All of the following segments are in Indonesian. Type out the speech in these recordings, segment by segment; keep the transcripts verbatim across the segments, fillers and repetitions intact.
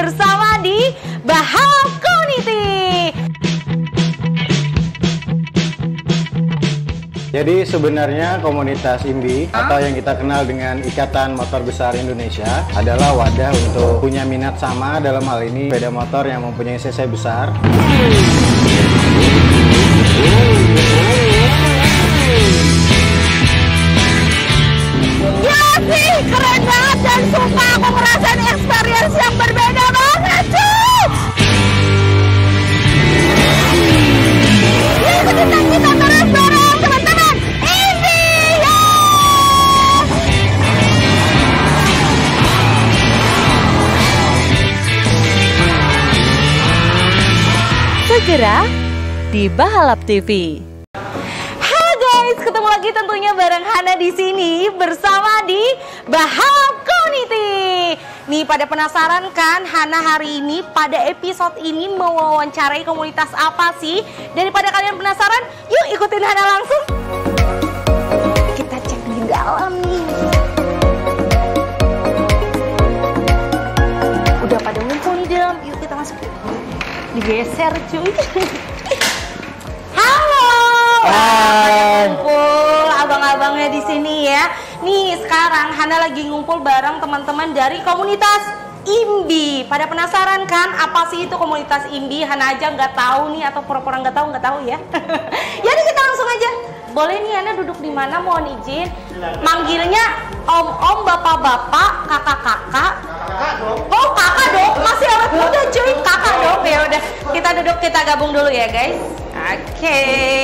bersama di Bahalap Community. Jadi sebenarnya komunitas I M B I huh? atau yang kita kenal dengan Ikatan Motor Besar Indonesia adalah wadah untuk punya minat sama, dalam hal ini sepeda motor yang mempunyai cc besar. Ya sih, keren banget dan sumpah aku ngerasain experience yang berbeda banget cuy. Yuk kita kita terus bareng teman-teman I M B I ya. Segera di Bahalap T V. Ketemu lagi tentunya bareng Hana di sini bersama di Bahalap Community. Nih pada penasaran kan Hana hari ini pada episode ini mau wawancarai komunitas apa sih? Daripada kalian penasaran, yuk ikutin Hana langsung. Kita cek di dalam nih. Udah pada ngumpul di dalam, yuk kita masuk. Digeser cuy. Ngumpul abang-abangnya di sini ya. Nih sekarang Hana lagi ngumpul bareng teman-teman dari komunitas I M B I. Pada penasaran kan apa sih itu komunitas I M B I? Hana aja nggak tahu nih atau pura-pura nggak tahu nggak tahu ya. Jadi kita langsung aja. Boleh nih Hana duduk di mana? Mohon izin. Manggilnya om-om, bapak-bapak, kakak-kakak. Oh kakak dong, masih awet muda cuy. Kakak dong ya udah. Kita duduk kita gabung dulu ya guys. Oke. Okay.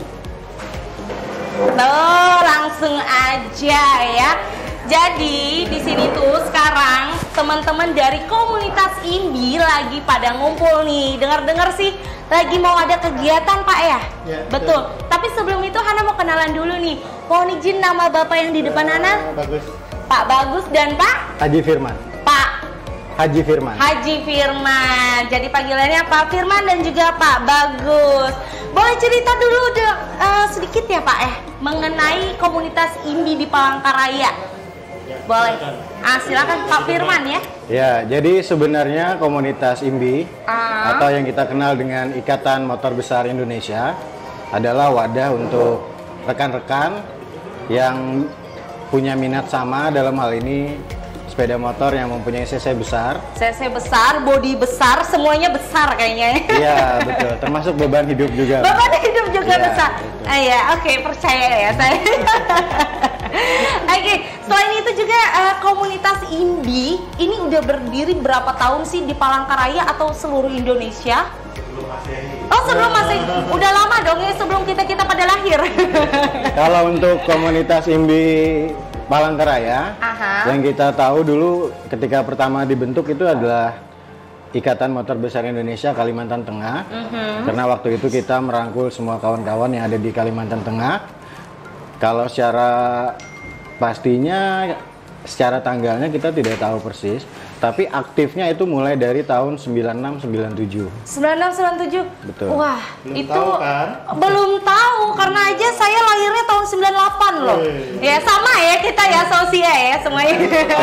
Tuh langsung aja ya. Jadi di sini tuh sekarang teman-teman dari komunitas I M B I lagi pada ngumpul nih. Dengar-dengar sih lagi mau ada kegiatan Pak ya? Ya betul. betul. Tapi sebelum itu Hana mau kenalan dulu nih. Mohon izin nama Bapak yang di depan Hana? Bagus. Pak Bagus dan Pak? Haji Firman. Pak Haji Firman. Haji Firman. Jadi panggilannya Pak Firman dan juga Pak Bagus. Boleh cerita dulu de, uh, sedikit ya Pak eh mengenai komunitas I M B I di Palangkaraya. Boleh. Ah silakan Pak Firman ya. Ya, jadi sebenarnya komunitas I M B I uh. atau yang kita kenal dengan Ikatan Motor Besar Indonesia adalah wadah untuk rekan-rekan yang punya minat sama, dalam hal ini sepeda motor yang mempunyai cc besar. Cc besar, bodi besar, semuanya besar kayaknya. Iya betul, termasuk beban hidup juga. Beban hidup juga ya, besar. Ah ya, oke okay, percaya ya saya. Oke, okay, selain itu juga uh, komunitas I M B I ini udah berdiri berapa tahun sih di Palangkaraya atau seluruh Indonesia? Oh sebelum masih, udah lama dong ya sebelum kita kita pada lahir. Kalau untuk komunitas I M B I Palangkaraya, Aha. yang kita tahu dulu ketika pertama dibentuk itu adalah Ikatan Motor Besar Indonesia Kalimantan Tengah. Uh-huh. Karena waktu itu kita merangkul semua kawan-kawan yang ada di Kalimantan Tengah. Kalau secara pastinya, secara tanggalnya kita tidak tahu persis. Tapi aktifnya itu mulai dari tahun sembilan enam sembilan tujuh. sembilan enam sembilan tujuh? Betul. Wah, belum itu tahu, kan? belum tahu karena aja saya lahirnya tahun sembilan delapan loh. Hey. Ya sama ya kita ya sosia ya semuanya.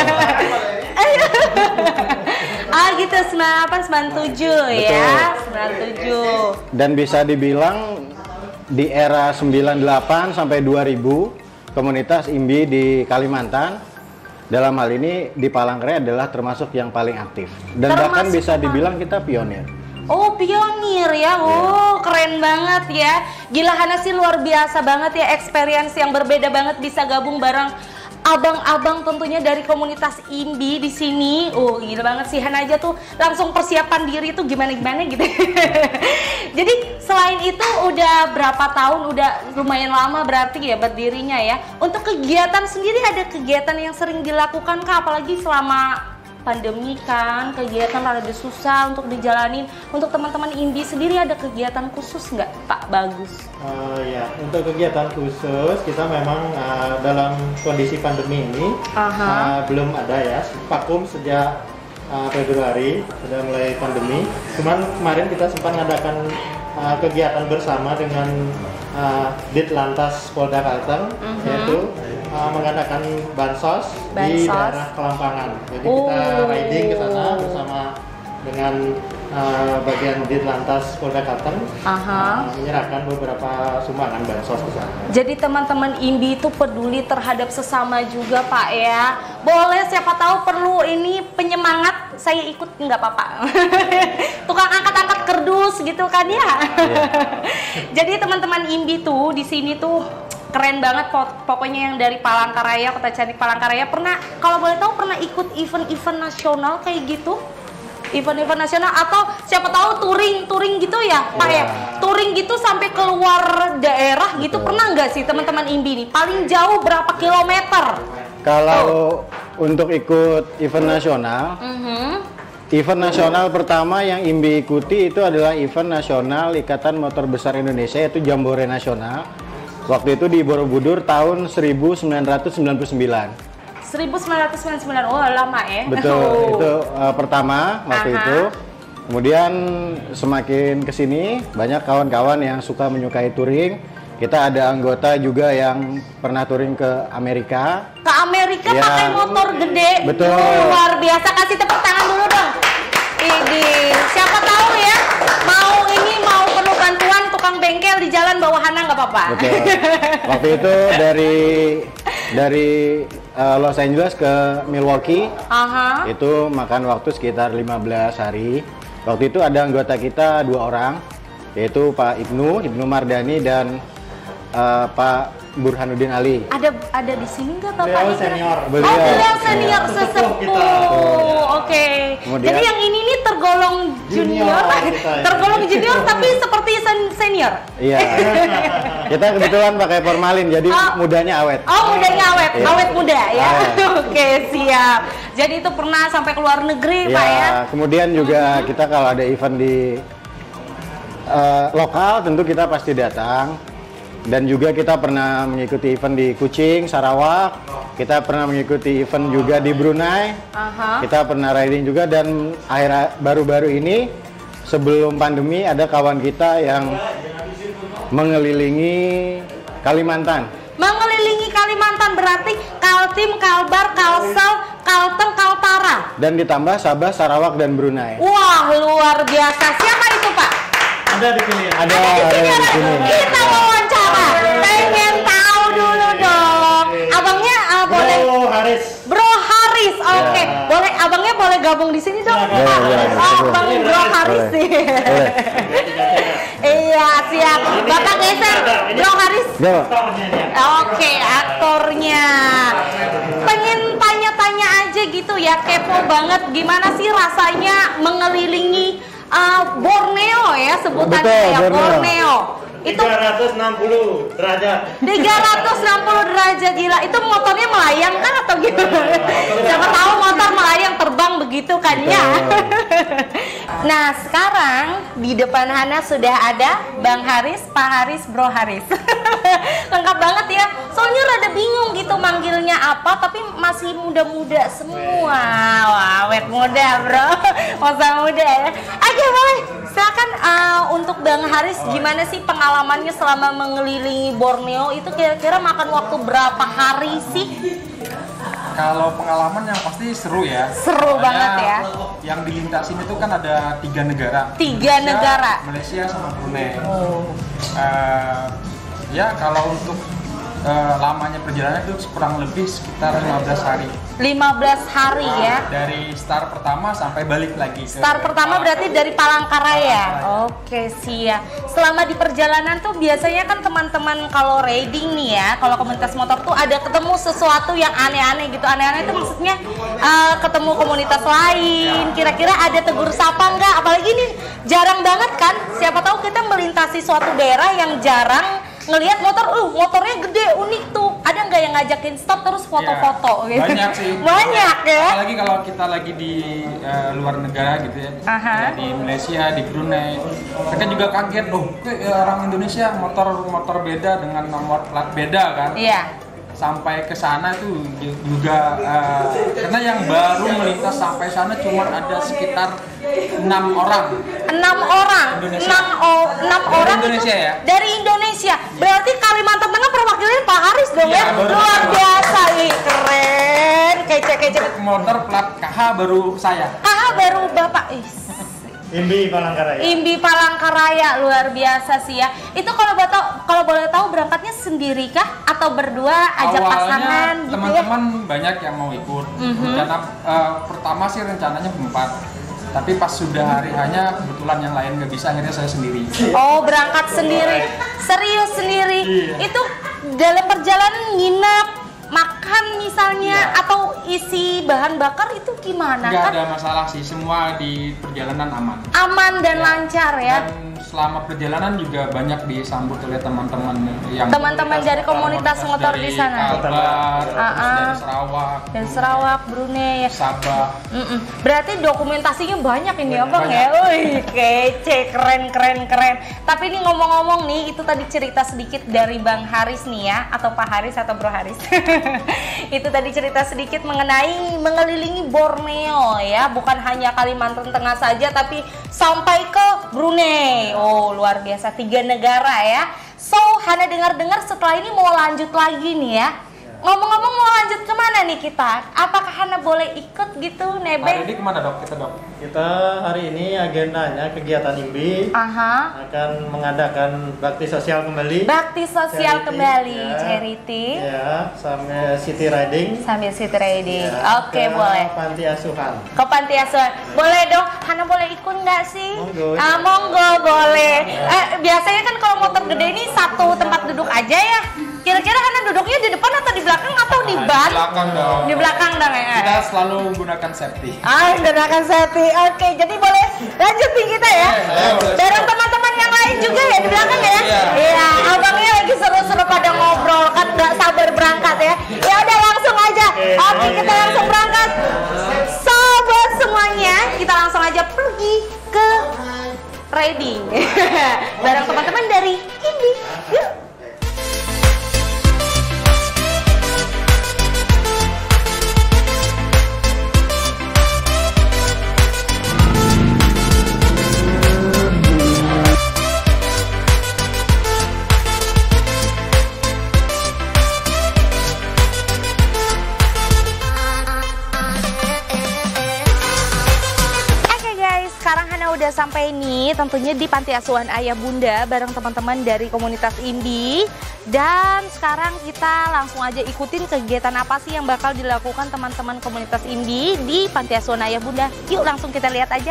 Ah gitu sembilan delapan sembilan tujuh ya, sembilan tujuh. Dan bisa dibilang di era sembilan delapan sampai dua ribu komunitas I M B I di Kalimantan dalam hal ini di Palangkaraya adalah termasuk yang paling aktif dan termasuk bahkan bisa apa? Dibilang kita pionir. Oh pionir ya, oh yeah. Keren banget ya. Gila Hana sih luar biasa banget ya, experience yang berbeda banget bisa gabung bareng abang-abang tentunya dari komunitas I M B I di sini. Oh gila banget sih Hana aja tuh langsung persiapan diri tuh gimana-gimana gitu. Jadi selain itu udah berapa tahun, udah lumayan lama berarti ya berdirinya ya. Untuk kegiatan sendiri ada kegiatan yang sering dilakukan kah? Apalagi selama pandemi kan, kegiatan rada susah untuk dijalanin. Untuk teman-teman I M B I sendiri ada kegiatan khusus nggak Pak Bagus? Uh, ya, untuk kegiatan khusus kita memang uh, dalam kondisi pandemi ini uh, belum ada ya. Vakum sejak uh, Februari sudah mulai pandemi. Cuman kemarin kita sempat mengadakan uh, kegiatan bersama dengan uh, Ditlantas Polda Kalteng, uh-huh. yaitu uh, mengadakan bansos, bansos di daerah Kelampangan. Jadi oh. kita riding ke sana bersama dengan uh, bagian Ditlantas Polda Kalteng uh, menyerahkan beberapa sumbangan bansos ke sana. Jadi teman-teman I M B I itu peduli terhadap sesama juga Pak ya. Boleh siapa tahu perlu ini penyemangat, saya ikut nggak apa-apa. Tukang angkat-angkat kerdus gitu kan ya. Jadi teman-teman I M B I tuh di sini tuh keren banget, pokoknya yang dari Palangkaraya, Kota Cantik Palangkaraya. Pernah, kalau boleh tahu pernah ikut event-event nasional kayak gitu? Event-event nasional atau siapa tahu touring touring gitu ya Pak ya, touring gitu sampai keluar daerah gitu. Betul. Pernah nggak sih teman-teman I M B I ini paling jauh berapa kilometer? Kalau oh. untuk ikut event nasional, mm-hmm. event nasional pertama yang I M B I ikuti itu adalah event nasional Ikatan Motor Besar Indonesia, yaitu Jambore Nasional. Waktu itu di Borobudur tahun seribu sembilan ratus sembilan puluh sembilan. seribu sembilan ratus sembilan puluh sembilan, oh lama ya. Betul, oh. itu uh, pertama waktu Aha. itu. Kemudian semakin kesini banyak kawan-kawan yang suka menyukai touring. Kita ada anggota juga yang pernah touring ke Amerika. Ke Amerika ya. Pakai motor gede. Betul. Luar biasa, kasih tepuk tangan dulu dong. Ini siapa tahu ya, mau ini mau perlu bantuan tukang bengkel di jalan bawahannya nggak apa-apa. Betul. Waktu itu dari dari uh, Los Angeles ke Milwaukee, Aha. itu makan waktu sekitar lima belas hari. Waktu itu ada anggota kita dua orang, yaitu Pak Ibnu, Ibnu Mardani dan uh, Pak Burhanuddin Ali. Ada ada di sini nggak Bapak? Beliau senior. Beliau, oh, beliau senior sesepuh. Oke. Okay. Jadi yang ini nih tergolong junior, junior tergolong junior tapi seperti sen senior. Iya. Kita kebetulan pakai formalin, jadi oh. mudanya awet. Oh, mudanya awet, iya. awet muda ya. Oke, okay, siap. Jadi itu pernah sampai ke luar negeri, ya, Pak ya. Kemudian juga kita kalau ada event di uh, lokal, tentu kita pasti datang. Dan juga kita pernah mengikuti event di Kuching, Sarawak. Kita pernah mengikuti event juga di Brunei. Aha. Kita pernah riding juga, dan akhir baru-baru ini sebelum pandemi ada kawan kita yang mengelilingi Kalimantan. Mengelilingi Kalimantan berarti Kaltim, Kalbar, Kalsel, Kalteng, Kaltara. Dan ditambah Sabah, Sarawak, dan Brunei. Wah, luar biasa. Siapa itu, Pak? Ada di sini. Ada, ada di sini. Ada di sini. Kita wawancara. Pengen tahu dulu dong. Abangnya uh, boleh. Bro Haris. Bro Haris. Oke. Okay. Ya. Boleh abangnya boleh gabung di sini dong. Ya, ya, ya, oh, Bang Bro Haris sih. Iya, siap. Bapak geser. Bro Haris. Oke, okay, aktornya. Pengen tanya-tanya aja gitu ya, kepo banget gimana sih rasanya mengelilingi Uh, Borneo ya sebutannya. Betul, ya Borneo. Borneo. Itu tiga ratus enam puluh derajat. tiga ratus enam puluh derajat, gila. Itu motornya melayang kan atau gimana? Siapa tahu motor melayang terbang begitu kan ya. Nah, sekarang di depan Hana sudah ada Bang Haris, Pak Haris, Bro Haris. Lengkap banget ya. Soalnya rada bingung gitu manggilnya apa, tapi masih muda-muda semua. Wah, awet muda, Bro. Masa muda ya. Oke, boleh. Silakan uh, untuk Bang Haris, gimana sih pengalamannya selama mengelilingi Borneo itu, kira-kira makan waktu berapa hari sih? Kalau pengalaman yang pasti seru ya. Seru banget ya. Yang dilintasin itu kan ada tiga negara. Tiga Malaysia, negara. Malaysia sama Brunei. Oh. Uh, ya kalau untuk uh, lamanya perjalanan itu kurang lebih sekitar lima belas hari. lima belas hari ya. Dari start pertama sampai balik lagi. Start pertama berarti dari Palangkaraya. Oke, siap. Selama di perjalanan tuh biasanya kan teman-teman kalau riding nih ya, kalau komunitas motor tuh ada ketemu sesuatu yang aneh-aneh gitu. Aneh-aneh itu maksudnya uh, ketemu komunitas lain. Kira-kira ada tegur sapa nggak? Apalagi ini jarang banget kan. Siapa tahu kita melintasi suatu daerah yang jarang ngelihat motor, uh motornya gede, unik tuh. Ada nggak yang ngajakin stop terus foto-foto? Ya, gitu? Banyak sih. Banyak ya. Apalagi kalau kita lagi di uh, luar negara gitu ya, ya, di Malaysia, di Brunei, mereka juga kaget loh, ke orang Indonesia motor-motor beda dengan nomor plat beda kan? Iya. Sampai ke sana tuh juga uh, karena yang baru melintas sampai sana cuma ada sekitar enam orang. Enam orang. Enam enam orang Indonesia itu ya? Dari Indonesia. Berarti Kalimantan Tengah perwakilannya Pak Haris dong ya? ya? Luar biasa, ih keren. Kece-kece. Motor plat K H baru saya. K H baru Bapak. Ih. IMBI Palangkaraya. IMBI Palangkaraya luar biasa sih ya. Itu kalau boleh tahu, kalau boleh tahu berangkatnya sendiri kah atau berdua ajak awalnya pasangan gitu ya? Teman-teman banyak yang mau ikut. Mm-hmm. Rencana uh, pertama sih rencananya berempat. Tapi pas sudah hari hanya kebetulan yang lain nggak bisa, akhirnya saya sendiri. Oh, berangkat sendiri. Serius sendiri. Iya. Itu dalam perjalanan nginep, makan misalnya, iya. atau isi bahan bakar itu gimana? Nggak kan ada masalah sih, semua di perjalanan aman. Aman dan Ya. lancar ya. Dan selama perjalanan juga banyak disambut oleh teman-teman yang Teman-teman dari komunitas motor dari di sana. Kalbar, terus Ah-ah. dari Sarawak, Dan Sarawak, Brunei ya. Sabah. Mm-mm. Berarti dokumentasinya banyak ini Banyak, abang banyak. ya. Wih, kece, keren, keren, keren. Tapi ini ngomong-ngomong nih, itu tadi cerita sedikit dari Bang Haris nih ya, atau Pak Haris atau Bro Haris. Itu tadi cerita sedikit mengenai mengelilingi Borneo ya, bukan hanya Kalimantan Tengah saja, tapi sampai ke Brunei. Oh, luar biasa, tiga negara ya. So, Hana dengar-dengar setelah ini mau lanjut lagi nih ya. Ngomong-ngomong mau lanjut kemana nih kita? Apakah Hana boleh ikut gitu, nebeng? Hari ini kemana dok? Kita dok? Kita hari ini agendanya kegiatan IMBI Aha. akan mengadakan bakti sosial kembali. Bakti sosial Charity, kembali, ya. charity. Ya, sambil city riding. Sambil city riding. Ya, Oke, ke boleh. Panti asuhan. Ke panti asuhan. Boleh dong, Hana boleh ikut nggak sih? Monggo. Ah, monggo boleh. Eh, biasanya kan kalau motor gede ini satu tempat duduk aja ya. Kira-kira Hana duduknya di depan atau di belakang atau di ban? Di belakang dong. Di belakang dong ya. Kita selalu menggunakan safety. Ah, menggunakan safety. Oke, jadi boleh lanjutin kita ya. Bareng teman-teman yang lain juga ya di belakang ya. Iya, abangnya lagi seru-seru pada ngobrol kan, nggak sabar berangkat ya. Ya udah langsung aja. Oke, kita langsung berangkat. Sobat semuanya, kita langsung aja pergi ke riding. Bareng teman-teman dari IMBI. Yuk. Sekarang Hana udah sampai nih, tentunya di Panti Asuhan Ayah Bunda bareng teman-teman dari komunitas IMBI. Dan sekarang kita langsung aja ikutin kegiatan apa sih yang bakal dilakukan teman-teman komunitas IMBI di Panti Asuhan Ayah Bunda. Yuk langsung kita lihat aja.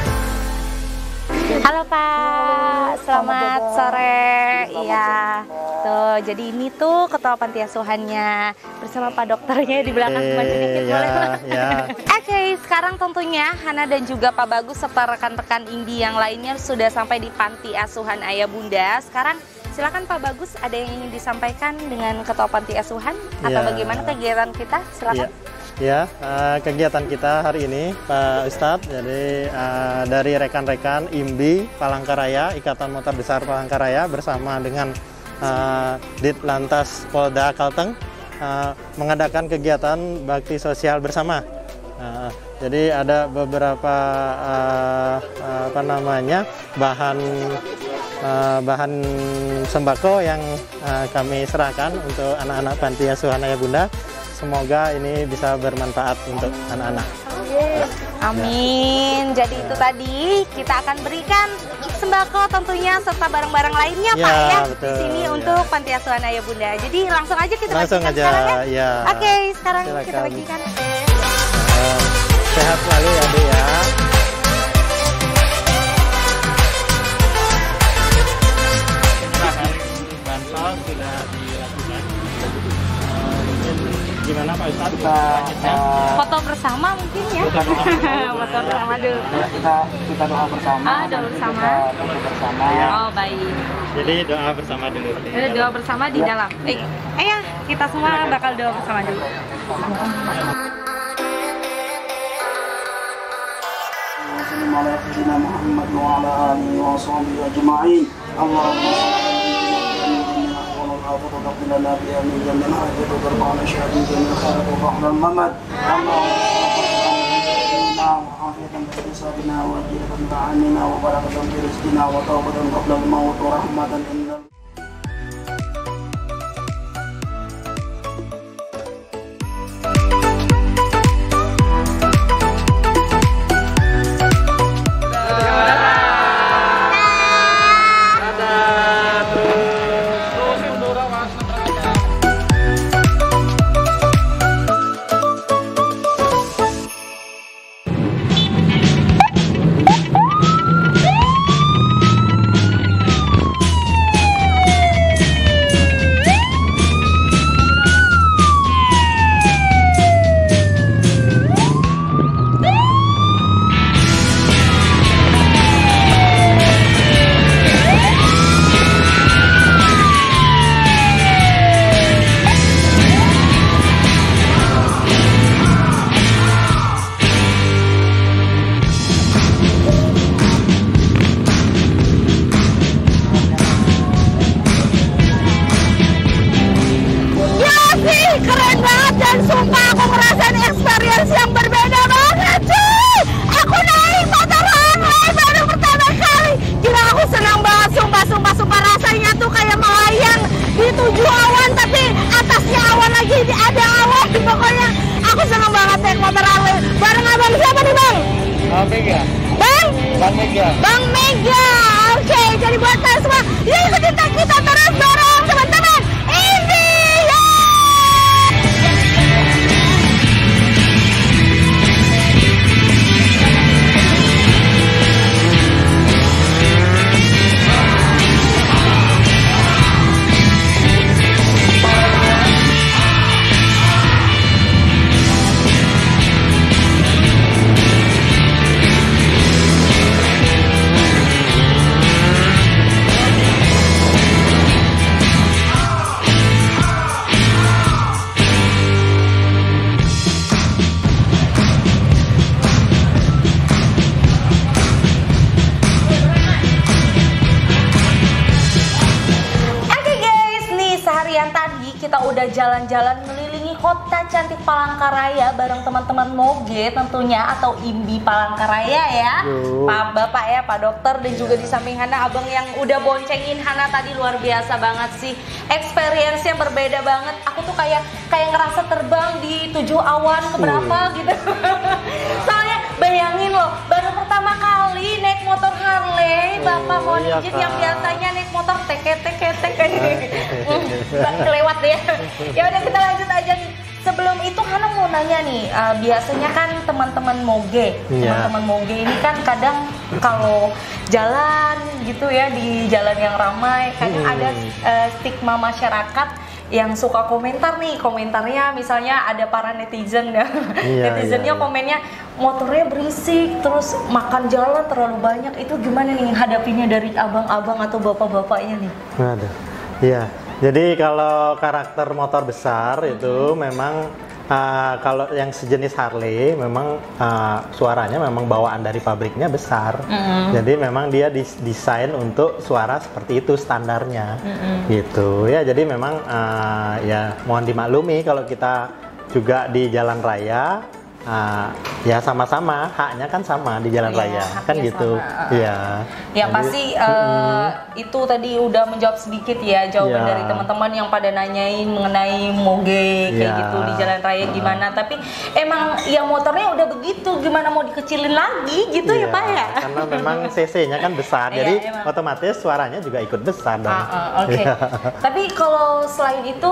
Halo Pak, selamat sore. Iya, tuh jadi ini tuh ketua panti asuhannya bersama Pak dokternya di belakang teman sedikit boleh. Ya. Oke, sekarang tentunya Hana dan juga Pak Bagus serta rekan-rekan IMBI yang lainnya sudah sampai di Panti Asuhan Ayah Bunda. Sekarang silakan Pak Bagus, ada yang ingin disampaikan dengan ketua panti asuhan atau Ya. bagaimana kegiatan kita? Silakan. Ya. Ya, uh, kegiatan kita hari ini Pak Ustadz, jadi uh, dari rekan-rekan IMBI Palangkaraya, Ikatan Motor Besar Palangkaraya bersama dengan uh, Ditlantas Polda Kalteng uh, mengadakan kegiatan bakti sosial bersama. Uh, jadi ada beberapa uh, apa namanya bahan uh, bahan sembako yang uh, kami serahkan untuk anak-anak panti asuhan Ayah Bunda. Semoga ini bisa bermanfaat untuk anak-anak. Amin. Jadi itu tadi kita akan berikan sembako tentunya serta barang-barang lainnya Ya, Pak ya betul, di sini ya. untuk Panti Asuhan Ayah Bunda. Jadi langsung aja kita Langsung bagikan aja, sekarang ya. ya. Oke, sekarang kita Silakan. bagikan. Uh, sehat selalu ya, Bu ya. Bansos sudah dilakukan. Uh, mungkin gimana Pak Ustadz? Kita, Foto bersama mungkin ya. Foto bersama dulu. kita kita doa bersama. Ah, doa bersama. Kita doa bersama. Oh, baik. Jadi doa bersama dulu. Ada doa bersama di dalam. Eh, ayo kita semua bakal doa bersama dulu. Sayyidina Muhammad wa ala alihi wa sahbihi ajma'in. Allahumma Cuy, keren banget dan sumpah aku ngerasain experience yang berbeda banget cuy. Aku naik motor Harley baru pertama kali. Gila aku senang banget sumpah, sumpah, sumpah. Rasanya tuh kayak melayang di tujuh awan tapi atasnya awan lagi ada awan. Pokoknya aku senang banget naik motor Harley. Bareng abang siapa nih bang? Bang Mega. Bang? Bang Mega. Bang Mega. Oke, okay, jadi buat kalian semua, yuk ikutin kita terus dorong teman-teman. Ini ya. Kita udah jalan-jalan mengelilingi kota cantik Palangkaraya bareng teman-teman Moge tentunya atau Imbi Palangkaraya ya. Yo. Pak Bapak ya, Pak Dokter dan juga di samping Hana abang yang udah boncengin Hana tadi luar biasa banget sih. Experience yang berbeda banget. Aku tuh kayak kayak ngerasa terbang di tujuh awan keberapa uh. gitu. Soalnya bayangin loh, baru pertama kali naik motor Harley, Bapak oh, mohon izin iya, yang biasanya naik motor teke-teke-teke kelewat deh. Ya udah kita lanjut aja nih. Sebelum itu Hana mau nanya nih, uh, biasanya kan teman-teman Moge, yeah. teman-teman Moge ini kan kadang kalau jalan gitu ya di jalan yang ramai, kadang hmm. ada uh, stigma masyarakat yang suka komentar nih, komentarnya misalnya ada para netizen ya, yeah, netizennya yeah, komennya motornya berisik, terus makan jalan terlalu banyak. Itu gimana nih hadapinya dari abang-abang atau bapak-bapaknya nih? Ada, iya. Jadi kalau karakter motor besar mm-hmm. itu memang uh, kalau yang sejenis Harley memang uh, suaranya memang bawaan dari pabriknya besar. Mm-hmm. Jadi memang dia didesain untuk suara seperti itu standarnya, mm-hmm. gitu ya. Jadi memang uh, ya mohon dimaklumi kalau kita juga di jalan raya. Uh, ya sama-sama haknya kan sama di jalan ya, raya kan gitu ya. Yang pasti uh, mm, itu tadi udah menjawab sedikit ya jawaban ya. Dari teman-teman yang pada nanyain mengenai Moge kayak ya. Gitu di jalan raya gimana. Uh. Tapi emang ya motornya udah begitu, gimana mau dikecilin lagi gitu ya, ya Pak ya? Karena memang cc-nya kan besar, jadi ya, otomatis suaranya juga ikut besar dong. Uh, uh, Oke. Okay. Ya. Tapi kalau selain itu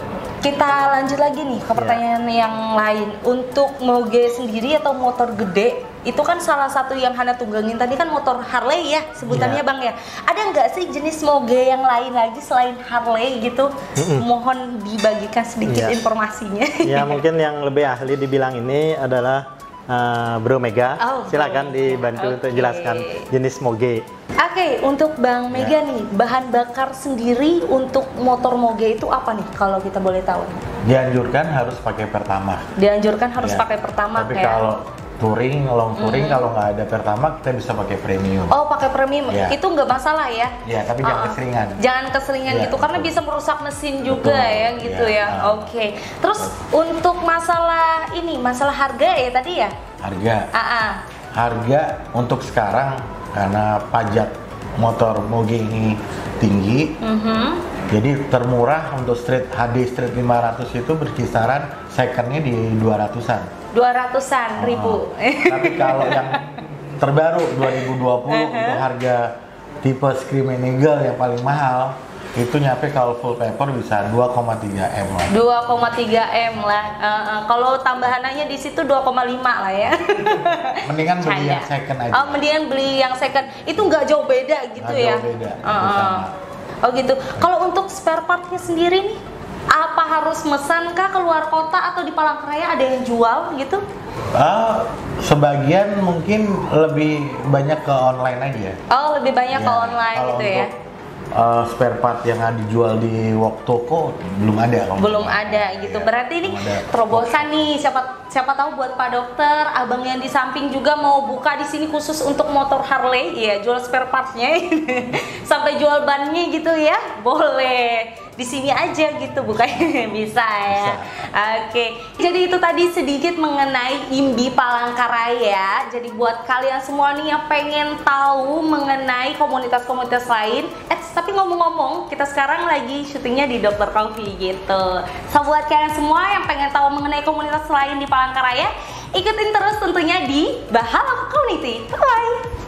kita lanjut lagi nih ke pertanyaan yeah. yang lain. Untuk Moge sendiri atau motor gede, itu kan salah satu yang Hana tunggangin tadi kan motor Harley ya sebutannya yeah. Bang ya. Ada nggak sih jenis Moge yang lain lagi selain Harley gitu? Mm-hmm. Mohon dibagikan sedikit yeah. informasinya. Ya mungkin yang lebih ahli dibilang ini adalah uh, Bro Mega. Oh, silakan dibantu okay. untuk jelaskan jenis Moge. Oke, okay, untuk Bang Mega ya. Nih, bahan bakar sendiri untuk motor Moge itu apa nih kalau kita boleh tahu? Dianjurkan harus pakai Pertamax. Dianjurkan harus ya. Pakai Pertamax Tapi ya. kalau touring, long touring mm. kalau nggak ada Pertamax kita bisa pakai premium. Oh, pakai premium. Ya. Itu nggak masalah ya? Ya, tapi uh-uh. jangan keseringan. Jangan keseringan ya, gitu betul. Karena bisa merusak mesin juga betul. Ya gitu ya. ya. Uh. Oke. Okay. Terus betul. Untuk masalah ini, masalah harga ya tadi ya? Harga. Uh-uh. Harga untuk sekarang karena pajak motor Moge ini tinggi, mm-hmm. jadi termurah untuk street H D Street lima ratus itu berkisaran secondnya di dua ratusan. dua ratusan ribu. Oh, tapi kalau yang terbaru dua ribu dua puluh uh-huh. untuk harga tipe Scream and Eagle yang paling mahal itu nyampe kalau full paper bisa dua koma tiga M lah. dua koma tiga M lah. Uh, uh, kalau tambahannya di situ dua koma lima lah ya. Mendingan beli yang second aja. Oh, mendingan beli yang second. Itu nggak jauh beda gitu nggak ya. Jauh beda. Uh, uh. Oh gitu. Kalau untuk spare partnya sendiri nih, apa harus mesan kah keluar kota atau di Palangkaraya ada yang jual gitu? Uh, sebagian mungkin lebih banyak ke online aja. Oh, lebih banyak ya, ke online gitu ya. Uh, spare part yang dijual di Wok Toko belum ada. Belum ada gitu. Ya, berarti ini terobosan nih. Siapa siapa tahu buat Pak Dokter, abang yang di samping juga mau buka di sini khusus untuk motor Harley, ya jual spare partnya sampai jual bannya gitu ya, boleh. di sini aja gitu, bukannya bisa ya. Bisa. Oke, jadi itu tadi sedikit mengenai I M B I Palangkaraya. Jadi buat kalian semua nih yang pengen tahu mengenai komunitas-komunitas lain, eh tapi ngomong-ngomong, kita sekarang lagi syutingnya di Dokter Coffee gitu. So buat kalian semua yang pengen tahu mengenai komunitas lain di Palangkaraya, ikutin terus tentunya di Bahala Community. Bye!